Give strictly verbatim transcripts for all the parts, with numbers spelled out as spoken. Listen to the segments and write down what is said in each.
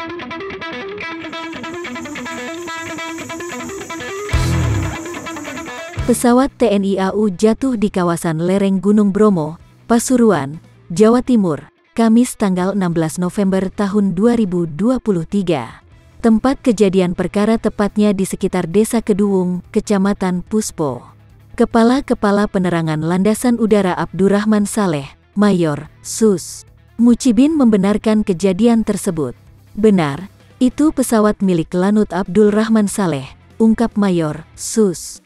Pesawat T N I A U jatuh di kawasan lereng Gunung Bromo, Pasuruan, Jawa Timur, Kamis tanggal enam belas November tahun dua ribu dua puluh tiga. Tempat kejadian perkara tepatnya di sekitar Desa Keduwung, Kecamatan Puspo. Kepala-Kepala Penerangan Landasan Udara Abdurrahman Saleh, Mayor, Sus. Mucibin membenarkan kejadian tersebut. Benar, itu pesawat milik Lanut Abdul Rahman Saleh, ungkap Mayor, Sus.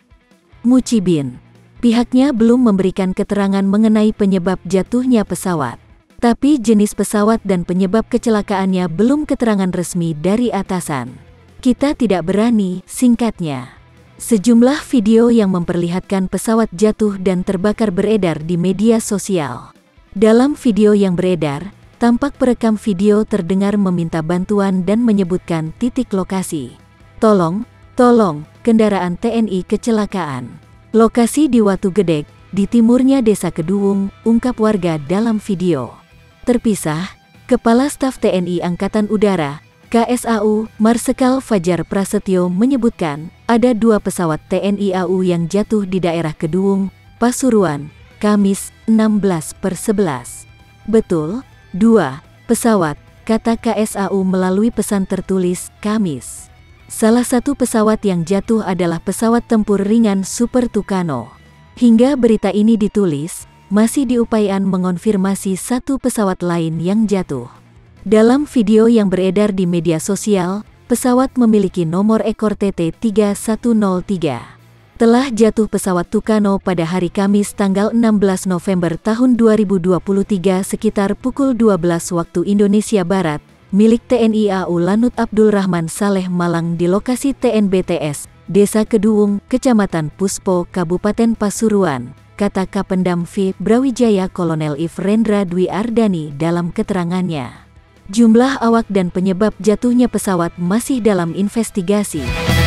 Mucibin. Pihaknya belum memberikan keterangan mengenai penyebab jatuhnya pesawat. Tapi jenis pesawat dan penyebab kecelakaannya belum keterangan resmi dari atasan. Kita tidak berani, singkatnya. Sejumlah video yang memperlihatkan pesawat jatuh dan terbakar beredar di media sosial. Dalam video yang beredar, tampak perekam video terdengar meminta bantuan dan menyebutkan titik lokasi. Tolong, tolong, kendaraan T N I kecelakaan. Lokasi di Watu Gedek, di timurnya Desa Keduwung, ungkap warga dalam video. Terpisah, Kepala Staf T N I Angkatan Udara, K S A U, Marsikal Fajar Prasetyo menyebutkan, ada dua pesawat T N I A U yang jatuh di daerah Keduwung, Pasuruan, Kamis, enam belas per sebelas. Betul, dua pesawat, kata K S A U melalui pesan tertulis, Kamis. Salah satu pesawat yang jatuh adalah pesawat tempur ringan Super Tucano. Hingga berita ini ditulis, masih diupayakan mengonfirmasi satu pesawat lain yang jatuh. Dalam video yang beredar di media sosial, pesawat memiliki nomor ekor T T tiga satu nol tiga. Telah jatuh pesawat Tucano pada hari Kamis tanggal enam belas November tahun dua ribu dua puluh tiga sekitar pukul dua belas waktu Indonesia Barat, milik T N I A U Lanut Abdul Rahman Saleh Malang di lokasi T N B T S, Desa Keduwung, Kecamatan Puspo, Kabupaten Pasuruan, kata Kapendam V Brawijaya Kolonel If Rendra Dwi Ardani dalam keterangannya. Jumlah awak dan penyebab jatuhnya pesawat masih dalam investigasi.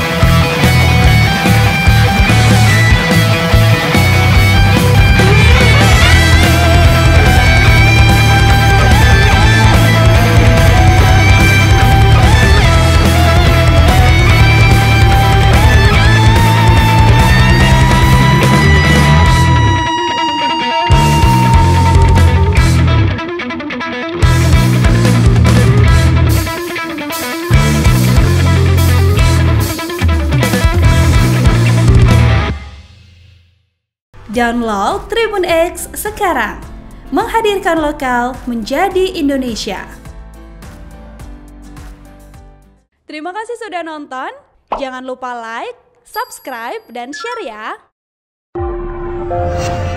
Download Tribun X sekarang, menghadirkan lokal menjadi Indonesia. Terima kasih sudah nonton, jangan lupa like, subscribe, dan share ya.